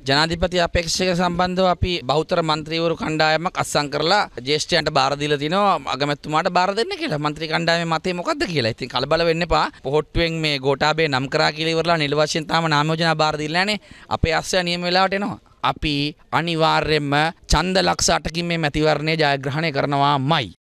ජනාධිපති අපේක්ෂක සම්බන්ධව අපි බහුතර മന്ത്രിවරු කණ්ඩායමක් අත්සන් කරලා ජ්‍යෙෂ්ඨයන්ට බාර දීලා තිනවා අගමැතිතුමාට බාර දෙන්න කියලා. മന്ത്രി කණ්ඩායමේ මතය මොකද්ද කියලා. ඉතින් කලබල වෙන්න එපා. පොහොට්ටුවෙන් මේ ගෝඨාභය නම් කරා කියලා ඉවරලා නිල වශයෙන් තාම නාම යෝජනා බාර දීලා නැහනේ. අපේ අස්සය නියම වෙලාවට එනවා. අපි අනිවාර්යයෙන්ම ඡන්ද ලක්ෂ 8කින් මේ මැතිවරණය ජයග්‍රහණය කරනවාමයි.